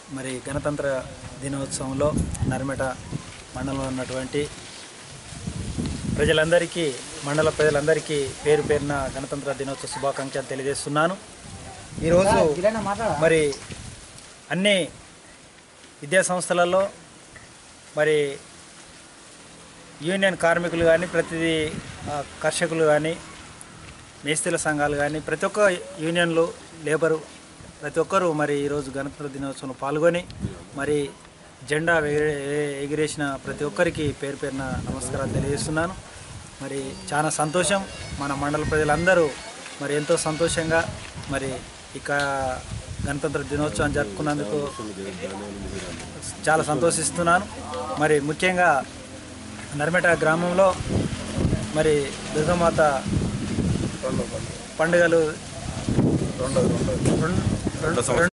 మరి గణతంత్ర దినోత్సవంలో నర్మెట మండలంలో ఉన్నటువంటి ప్రజలందరికీ మండల ప్రజలందరికీ పేరు పేరున గణతంత్ర దినోత్సవ శుభాకాంక్షలు తెలియజేస్తున్నాను. ఈరోజు మరి అన్ని విద్యా సంస్థలలో మరి యూనియన్ కార్మికులు కానీ ప్రతిదీ కర్షకులు కానీ మేస్త్రీల సంఘాలు కానీ ప్రతి ఒక్క యూనియన్లు లేబరు ప్రతి ఒక్కరూ మరి ఈరోజు గణతంత్ర దినోత్సవంలో పాల్గొని మరి జెండా ఎగిరేసిన ప్రతి ఒక్కరికి పేరు పేరున నమస్కారాలు తెలియజేస్తున్నాను. మరి చాలా సంతోషం, మన మండల ప్రజలందరూ మరి ఎంతో సంతోషంగా మరి ఇక గణతంత్ర దినోత్సవం జరుపుకున్నందుకు చాలా సంతోషిస్తున్నాను. మరి ముఖ్యంగా నర్మెట గ్రామంలో మరి దుర్గామాత పండుగలు